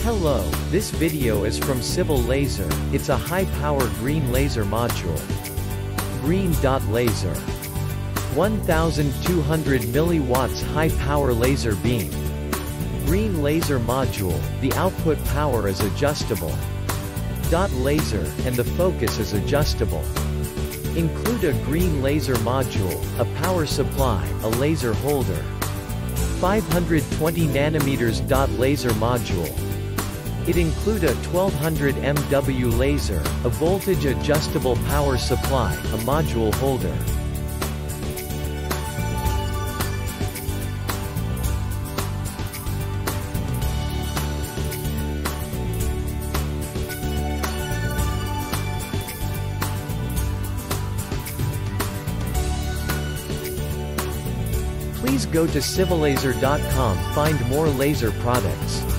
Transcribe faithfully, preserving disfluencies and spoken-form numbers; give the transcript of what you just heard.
Hello, this video is from Civil Laser. It's a high-power green laser module. Green dot laser. one thousand two hundred milliwatts high-power laser beam. Green laser module, the output power is adjustable. Dot laser, and the focus is adjustable. Include a green laser module, a power supply, a laser holder. five hundred twenty nanometers dot laser module. It include a twelve hundred milliwatt laser, a voltage adjustable power supply, a module holder. Please go to civil laser dot com, find more laser products.